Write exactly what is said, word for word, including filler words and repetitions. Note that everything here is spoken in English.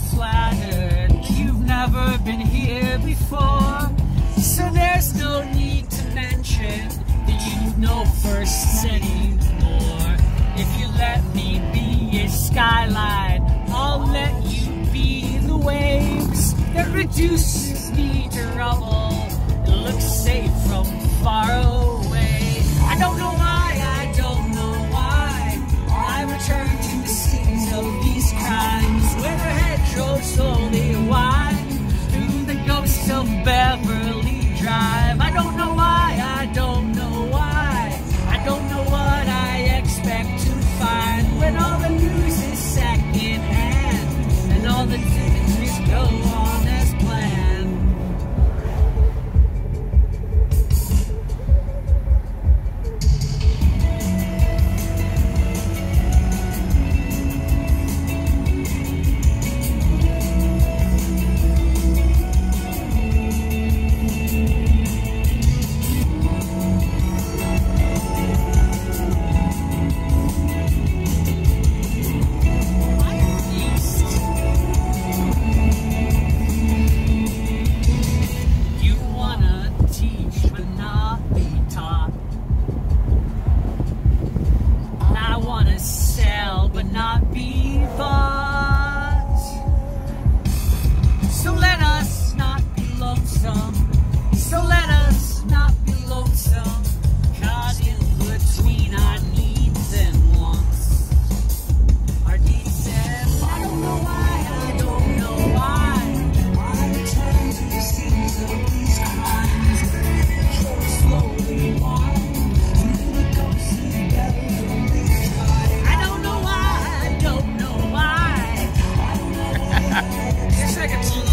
flattered. You've never been here before, so there's no need to mention that you know first anymore. If you let me be a skyline, I'll let you be the waves that reduce me to rubble. It looks safe from far away. I don't know why, I don't know why I return to the scenes of these crimes, where the hedgerows slowly wind through the ghosts of Beverly Drive. I don't know why, I don't know why, I don't know what I expect to find when all the news is second hand and all the activities go on as planned. But not be bought. So let us not be lonesome. So let us not be lonesome. Caught in between our needs and wants. Our needs and wants. I don't know why, I don't know why I return to the scenes of these crimes. So slowly wind through the ghosts of Beverly Drive. I don't know why. It's like a